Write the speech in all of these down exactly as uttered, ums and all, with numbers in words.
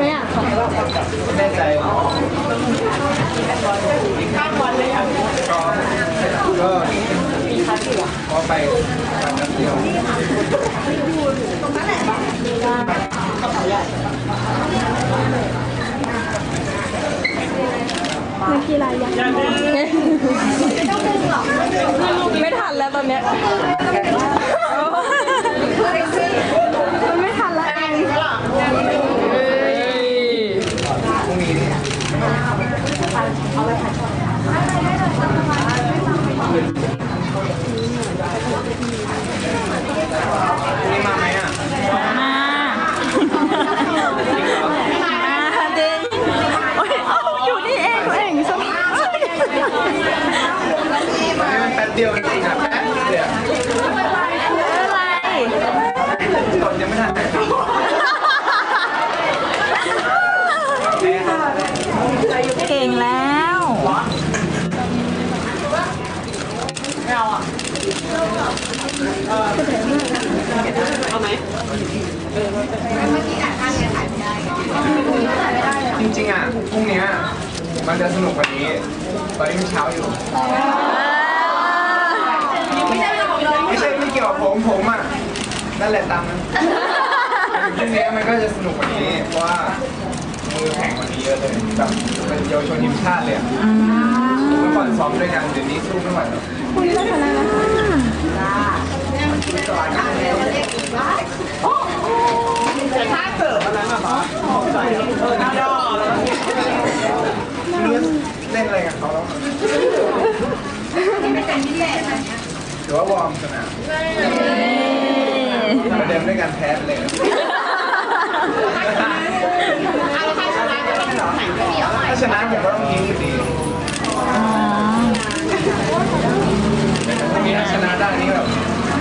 ไหมอ่ะแน่ใจข้ามวันเลยอ่ะก็ก็ไปกันเดียวตรงนั้นแหละมันกีฬายักษ์ไม่ทันแล้วตอนเนี้ยมันไม่ทันแล้วเองพรุ่งนี้เอาไปถ่ายนี่มาไหมอ่ะมามาเด้งโอ้ยเอาอยู่นี่เองเองสบายมันแป๊บเดียวจริงๆอ่ะแป๊บเดียวอะไรตอนยังไม่ทันเก่งแล้วไม่เอาอ่ะเอาไหมจริงๆอ่ะพรุ่งนี้มันจะสนุกกว่านี้ตอนนี้มันเช้าอยู่ไม่ใช่ไม่ใช่ไม่เกี่ยวกับผมผมอ่ะนั่นแหละตามนั้นพรุ่งนี้มันก็จะสนุกกว่านี้เพราะว่ามือแข่งกว่านี้เยอะเลยแบบเป็นเยาวชนทีมชาติเลยอ่ะเมื่อก่อนซ้อมด้วยกันเดี๋ยวนี้สู้ไม่ไหวแล้วคุณได้คะแนนแล้วแต่ถ้าเสิร์ฟอะไรมาคะใส่เออหน้าย่อแล้วเล่นอะไรกับเขาแล้วไม่เป็นพิเศษหรือว่าวอร์มสนามมาเดิมด้วยกันแพ้ไปเลยถ้าชนะผมก็ต้องยิงอยู่ดีมีถ้าชนะได้นี่แบบ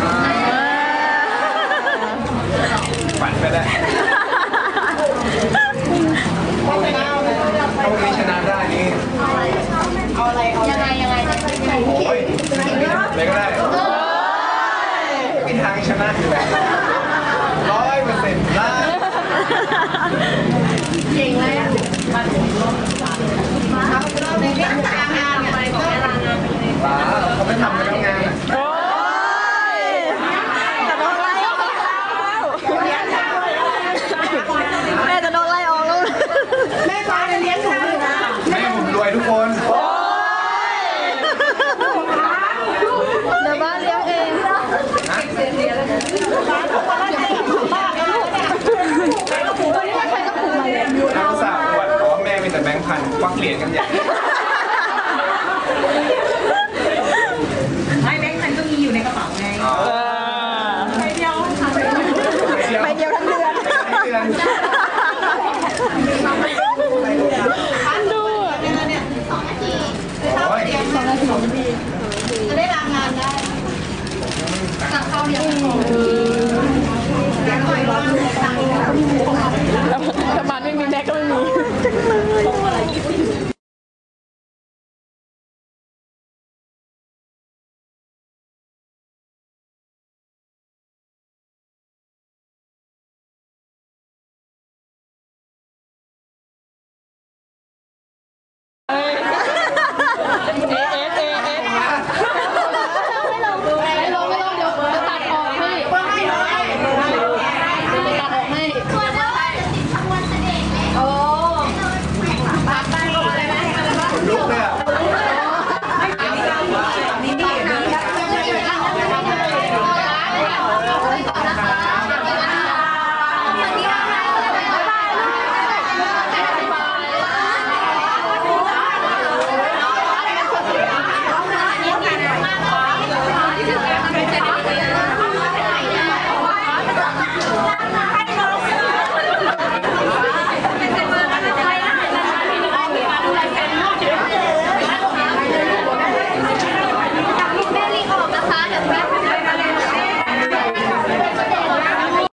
ฝันไปได้ถ้าวันนี้ชนะได้นี่เอาอะไรยังไงยังไงโอ้ยอะไรก็ได้มีทางชนะอยู่ร้อยเปอร์เซ็นต์ได้เก่งเลยอ่ะป้า